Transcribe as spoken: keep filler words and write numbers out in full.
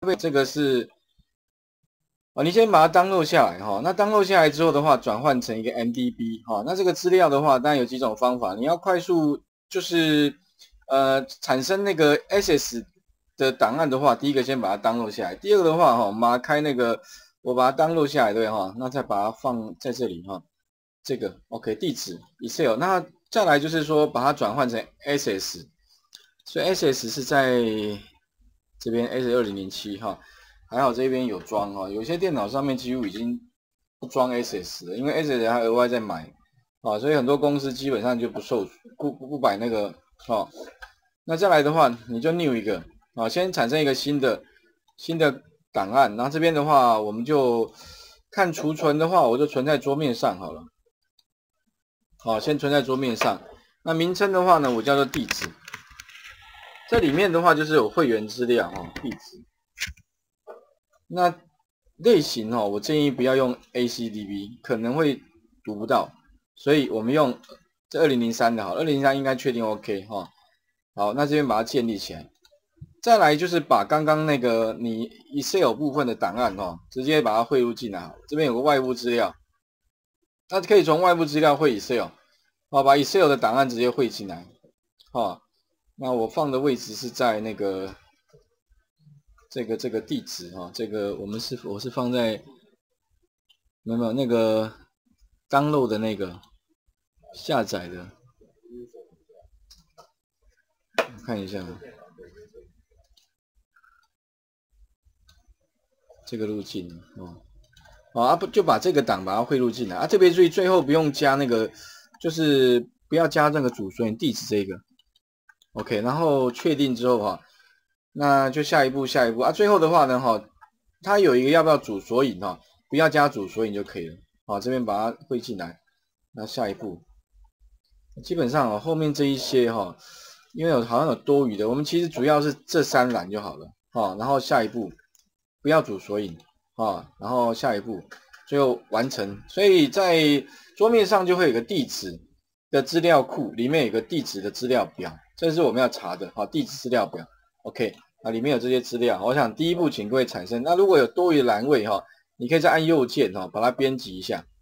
这个是哦，你先把它 download 下来哈、哦。那 download 下来之后的话，转换成一个 M D B 哈、哦。那这个资料的话，当然有几种方法。你要快速就是呃产生那个 access 的档案的话，第一个先把它 download 下来。第二个的话哈、哦，我们把它开那个，我把它 download 下来对哈、哦，那再把它放在这里哈、哦。这个 OK 地址 Excel， 那再来就是说把它转换成 access， 所以 access 是在这边 S 二零零七哈。还好这边有装哈，有些电脑上面几乎已经不装 S S 了，因为 S S 还额外再买啊，所以很多公司基本上就不授不不不摆那个哦。那再来的话，你就 new 一个啊，先产生一个新的新的档案，然后这边的话，我们就看储存的话，我就存在桌面上好了。好，先存在桌面上。那名称的话呢，我叫做地址。这里面的话就是有会员资料哦，地址。那类型哦，我建议不要用 A C D B， 可能会读不到，所以我们用这二零零三的好，二零零三应该确定 OK 哈、哦。好，那这边把它建立起来。再来就是把刚刚那个你 Excel 部分的档案哦，直接把它汇入进来好。这边有个外部资料，那可以从外部资料汇 Excel， 好，把 Excel 的档案直接汇进来。哦，那我放的位置是在那个。这个这个地址哈、哦，这个我们是我是放在没有那个 download 的那个下载的，我看一下，这个路径哦，好啊，不就把这个档把它汇入进来啊？特别注意最后不用加那个，就是不要加那个主索引地址这个 ，OK， 然后确定之后哈。那就下一步，下一步啊！最后的话呢，哈，它有一个要不要主索引哈，不要加主索引就可以了。好，这边把它汇进来。那下一步，基本上哦，后面这一些哈，因为有好像有多余的，我们其实主要是这三栏就好了。哈，然后下一步不要主索引啊，然后下一步最后完成。所以在桌面上就会有个地址的资料库，里面有个地址的资料表，这是我们要查的。好，地址资料表 ，OK。啊，里面有这些资料，我想第一步请各位产生。那如果有多余的栏位哈，你可以再按右键哈，把它编辑一下。